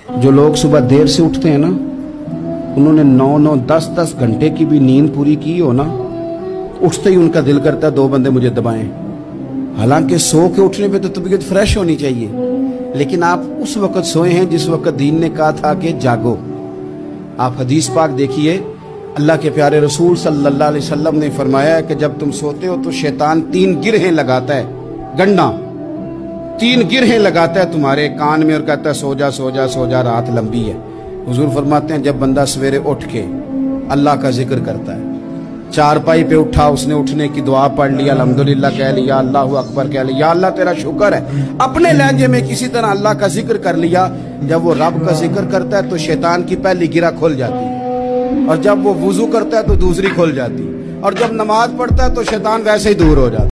جو لوگ صبح دیر سے اٹھتے ہیں نا، انہوں نے 9-9 10-10 گھنٹے کی بھی نیند پوری کی ہو نا، اٹھتے ہی ان کا دل کرتا ہے 2 بندے مجھے دبائیں۔ حالانکہ سو کے اٹھنے پہ تو طبیعت فریش ہونی چاہیے، لیکن آپ اس وقت سوئے ہیں جس وقت دین نے کہا تھا کہ جاگو۔ آپ حدیث پاک دیکھیے، اللہ کے پیارے رسول صلی اللہ علیہ وسلم نے فرمایا ہے کہ جب تم سوتے ہو تو شیطان 3 گرہیں لگاتا ہے، گنڈا 3 گرہیں لگاتا ہے تمہارے کان میں اور کہتا ہے سو جا سو جا سو جا، رات لمبی ہے۔ حضور فرماتے ہیں جب بندہ سویرے اٹھ کے اللہ کا ذکر کرتا ہے، چارپائی پہ اٹھا، اس نے اٹھنے کی دعا پڑھ لیا، الحمدللہ کہہ لیا، اللہ اکبر کہہ لیا، یا اللہ تیرا شکر ہے، اپنے لہجے میں کسی طرح اللہ کا ذکر کر لیا۔ جب وہ رب کا ذکر کرتا ہے تو شیطان کی پہلی گرہ کھل جاتی ہے، اور جب وہ وضو کرتا ہے تو دوسری کھل جاتی ہے، اور جب نماز پڑھتا ہے تو شیطان ویسے ہی دور ہو جاتا ہے۔